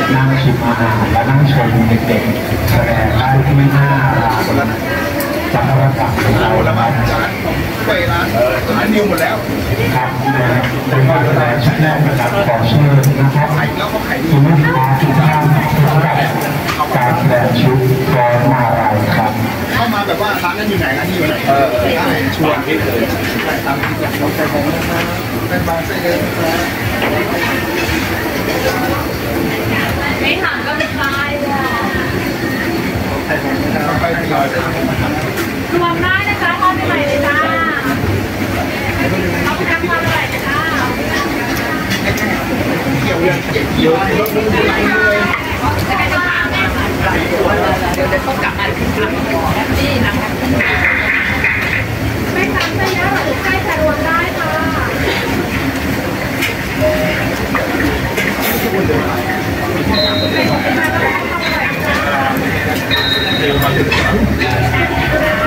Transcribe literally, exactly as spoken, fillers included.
นั่งชิมอาหารและนั่งชมเด็กๆแสดงได้ที่หน้าร้านจักรพรรดิของเราแล้วครับไปร้านร้านนิวหมดแล้วครับเป็นการแสดงชุดแรกนะครับขอเชิญนะครับคุณลูกค้าทุกท่านกับการแสดงชุดกลอนมาลัยครับเข้ามาแบบว่าร้านนั้นอยู่ไหนร้านนี้อยู่ไหนเออชวนที่เลยตามที่เราใจของนะครับเป็นบางเส้นเลยไม่ถามก็ไม่ใช่รวมได้นะคะทอดใหม่เลยจ้าเอาไปทำความอร่อยนะคะเกี่ยวเรื่องเกี่ยวรถมือไหลเลยจะไปต้องถามนะเดี๋ยวจะต้องกลับมาขึ้นทางนี่นะคะไม่ทำได้เยอะหรือใกล้จะรวมได้ค่ะเร็วมาถึง